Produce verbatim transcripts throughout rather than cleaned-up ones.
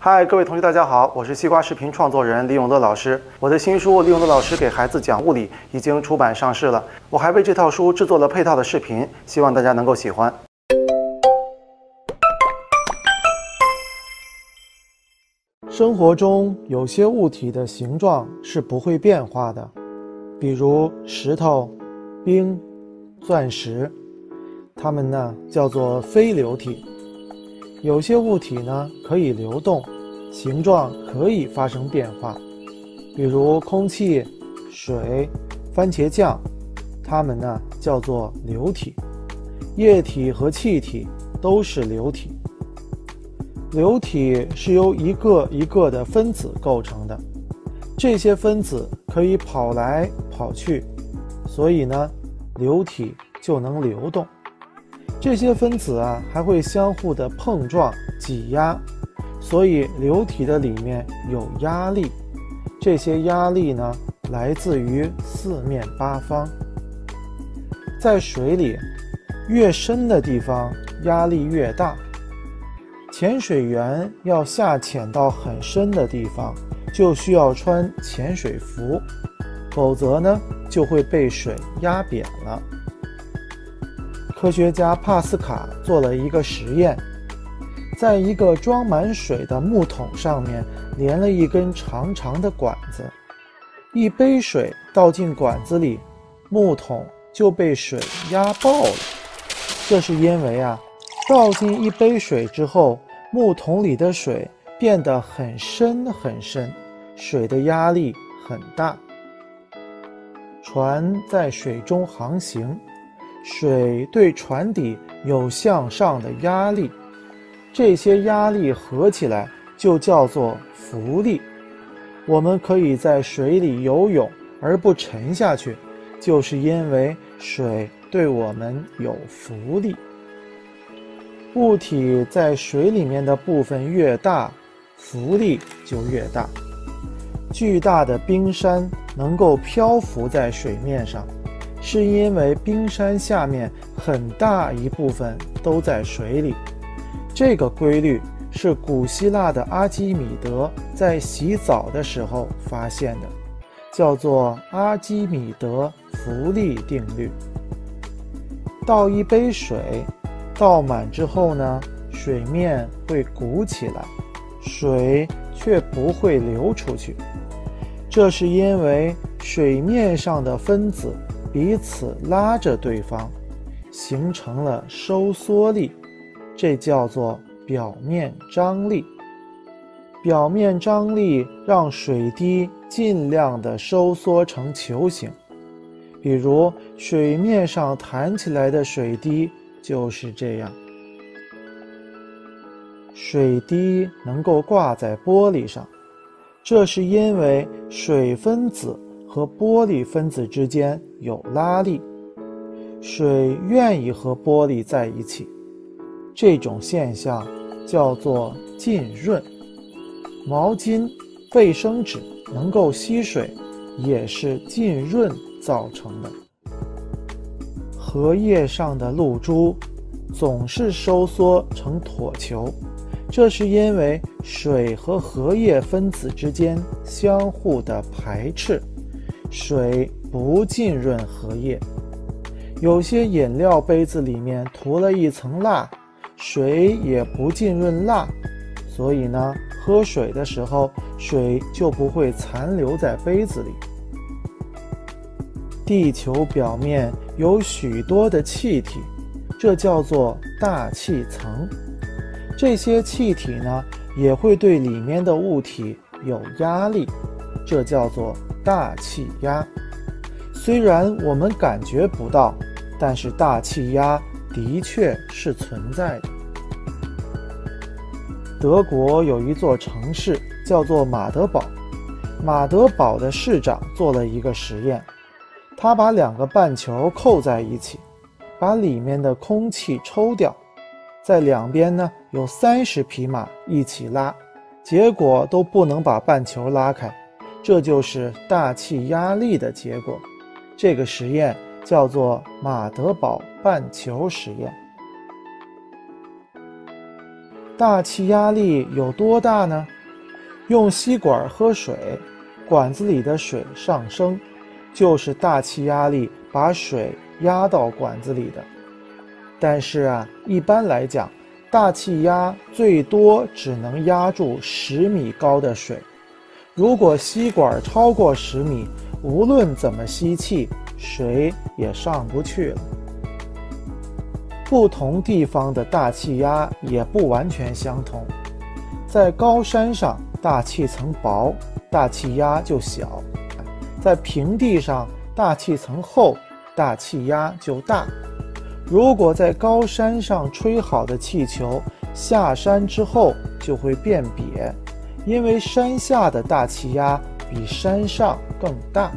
嗨，各位同学，大家好，我是西瓜视频创作人李永乐老师。我的新书《李永乐老师给孩子讲物理》已经出版上市了，我还为这套书制作了配套的视频，希望大家能够喜欢。生活中有些物体的形状是不会变化的，比如石头、冰、钻石，它们呢叫做非流体。有些物体呢可以流动，形状可以发生变化，比如空气、水、番茄酱，它们呢叫做流体。液体和气体都是流体。流体是由一个一个的分子构成的，这些分子可以跑来跑去，所以呢流体就能流动。这些分子啊还会相互的碰撞挤压，所以流体的里面有压力，这些压力呢来自于四面八方。在水里，越深的地方压力越大，潜水员要下潜到很深的地方，就需要穿潜水服，否则呢就会被水压扁了。科学家帕斯卡做了一个实验，在一个装满水的木桶上面连了一根长长的管子，一杯水倒进管子里，木桶就被水压爆了。这是因为啊，倒进一杯水之后，木桶里的水变得很深很深，水的压力很大。船在水中航行，水对船底有向上的压力，这些压力合起来就叫做浮力。我们可以在水里游泳而不沉下去，就是因为水对我们有浮力。物体在水里面的部分越大，浮力就越大。巨大的冰山能够漂浮在水面上，是因为冰山下面很大一部分都在水里。这个规律是古希腊的阿基米德在洗澡的时候发现的，叫做阿基米德浮力定律。倒一杯水，倒满之后呢，水面会鼓起来，水却不会流出去。这是因为水面上的分子彼此拉着对方，形成了收缩力，这叫做表面张力。表面张力让水滴尽量的收缩成球形，比如水面上弹起来的水滴就是这样。水滴能够挂在玻璃上，这是因为水分子和玻璃分子之间有拉力，水愿意和玻璃在一起，这种现象叫做浸润。毛巾、卫生纸能够吸水，也是浸润造成的。荷叶上的露珠总是收缩成椭球，这是因为水和荷叶分子之间相互的排斥，水不浸润荷叶。有些饮料杯子里面涂了一层蜡，水也不浸润蜡，所以呢，喝水的时候水就不会残留在杯子里。地球表面有许多的气体，这叫做大气层。这些气体呢，也会对里面的物体有压力，这叫做大气压。虽然我们感觉不到，但是大气压的确是存在的。德国有一座城市叫做马德堡，马德堡的市长做了一个实验，他把两个半球扣在一起，把里面的空气抽掉，在两边呢有三十匹马一起拉，结果都不能把半球拉开，这就是大气压力的结果。这个实验叫做马德堡半球实验。大气压力有多大呢？ 用吸管喝水，管子里的水上升，就是大气压力把水压到管子里的。但是啊，一般来讲，大气压最多只能压住十米高的水。如果吸管超过十米，无论怎么吸气，水也上不去了。不同地方的大气压也不完全相同。在高山上，大气层薄，大气压就小；在平地上，大气层厚，大气压就大。如果在高山上吹好的气球，下山之后就会变瘪，因为山下的大气压比山上更大。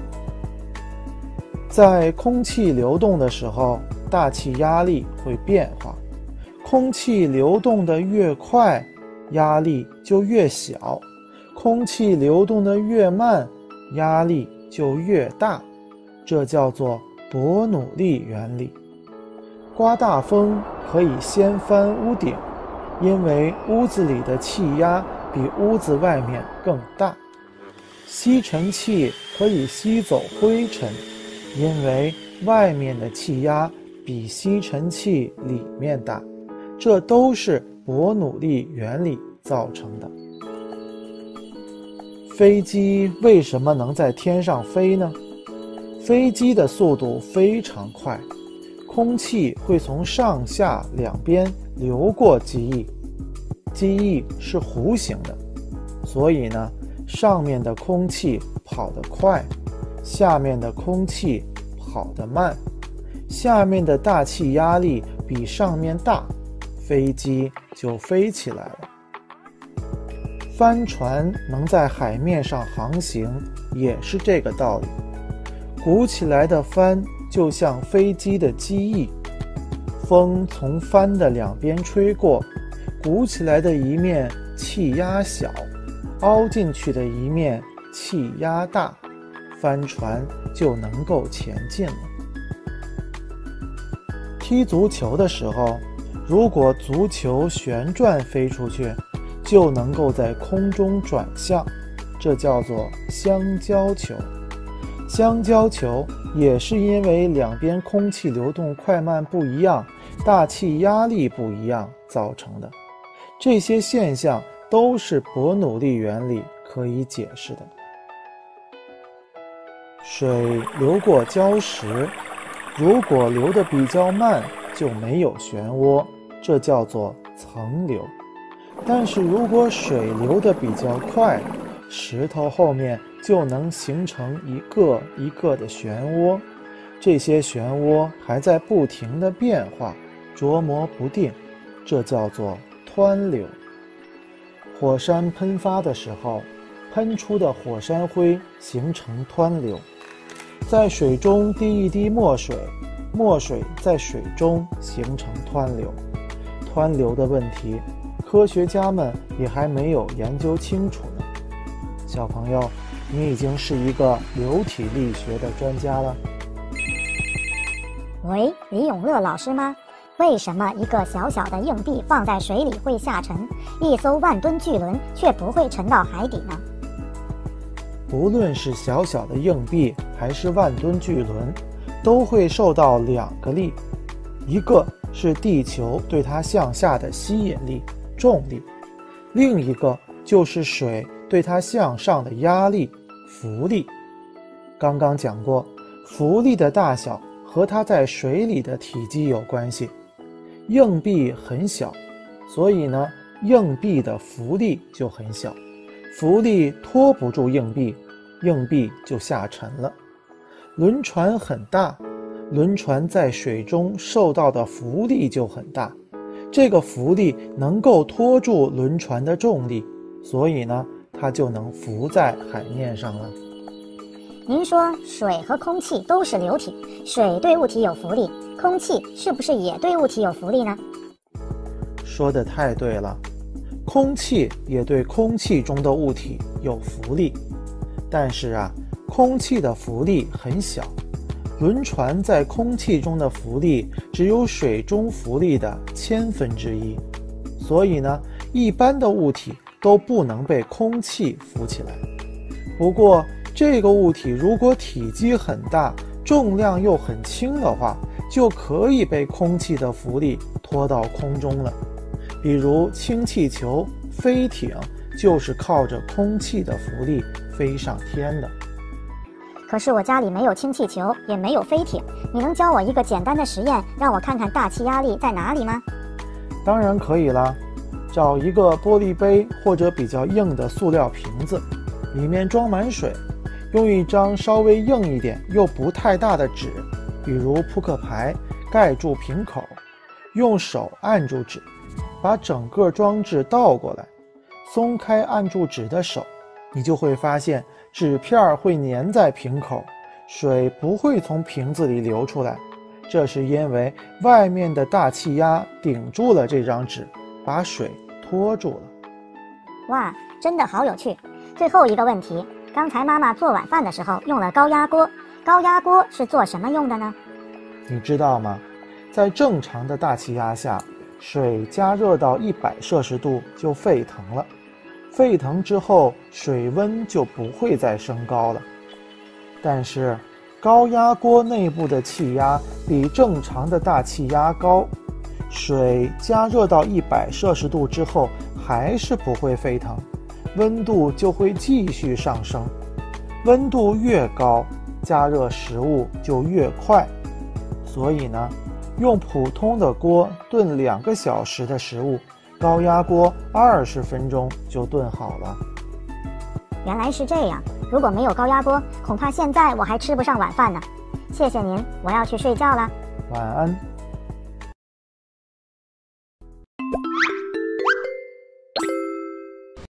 在空气流动的时候，大气压力会变化，空气流动的越快，压力就越小；空气流动的越慢，压力就越大。这叫做伯努利原理。刮大风可以掀翻屋顶，因为屋子里的气压比屋子外面更大。吸尘器可以吸走灰尘，因为外面的气压比吸尘器里面大。这都是伯努利原理造成的。飞机为什么能在天上飞呢？飞机的速度非常快，空气会从上下两边流过机翼，机翼是弧形的，所以呢，上面的空气跑得快，下面的空气跑得慢。下面的大气压力比上面大，飞机就飞起来了。帆船能在海面上航行，也是这个道理。鼓起来的帆就像飞机的机翼，风从帆的两边吹过，鼓起来的一面气压小，凹进去的一面气压大，帆船就能够前进了。踢足球的时候，如果足球旋转飞出去，就能够在空中转向，这叫做相交球。相交球也是因为两边空气流动快慢不一样，大气压力不一样造成的。这些现象都是伯努利原理可以解释的。水流过礁石，如果流得比较慢，就没有漩涡，这叫做层流。但是如果水流得比较快，石头后面就能形成一个一个的漩涡，这些漩涡还在不停地变化，琢磨不定，这叫做湍流。火山喷发的时候，喷出的火山灰形成湍流，在水中滴一滴墨水，墨水在水中形成湍流。湍流的问题，科学家们也还没有研究清楚呢。小朋友，你已经是一个流体力学的专家了。 喂，李永乐老师吗？为什么一个小小的硬币放在水里会下沉，一艘万吨巨轮却不会沉到海底呢？ 不论是小小的硬币还是万吨巨轮，都会受到两个力，一个是地球对它向下的吸引力，重力，另一个就是水对它向上的压力，浮力。刚刚讲过，浮力的大小和它在水里的体积有关系。硬币很小，所以呢，硬币的浮力就很小，浮力拖不住硬币，硬币就下沉了。轮船很大，轮船在水中受到的浮力就很大，这个浮力能够拖住轮船的重力，所以呢，它就能浮在海面上了。 您说水和空气都是流体，水对物体有浮力，空气是不是也对物体有浮力呢？ 说得太对了，空气也对空气中的物体有浮力，但是啊，空气的浮力很小，轮船在空气中的浮力只有水中浮力的千分之一，所以呢，一般的物体都不能被空气浮起来。不过，这个物体如果体积很大，重量又很轻的话，就可以被空气的浮力拖到空中了。比如氢气球、飞艇就是靠着空气的浮力飞上天的。 可是我家里没有氢气球，也没有飞艇，你能教我一个简单的实验，让我看看大气压力在哪里吗？ 当然可以啦，找一个玻璃杯或者比较硬的塑料瓶子，里面装满水，用一张稍微硬一点又不太大的纸，比如扑克牌，盖住瓶口，用手按住纸，把整个装置倒过来，松开按住纸的手，你就会发现纸片会粘在瓶口，水不会从瓶子里流出来。这是因为外面的大气压顶住了这张纸，把水拖住了。 哇，真的好有趣。最后一个问题，刚才妈妈做晚饭的时候用了高压锅，高压锅是做什么用的呢？ 你知道吗？在正常的大气压下，水加热到一百摄氏度就沸腾了，沸腾之后水温就不会再升高了。但是高压锅内部的气压比正常的大气压高，水加热到一百摄氏度之后还是不会沸腾，温度就会继续上升。温度越高，加热食物就越快。所以呢，用普通的锅炖两个小时的食物，高压锅二十分钟就炖好了。 原来是这样，如果没有高压锅，恐怕现在我还吃不上晚饭呢。谢谢您，我要去睡觉了。 晚安。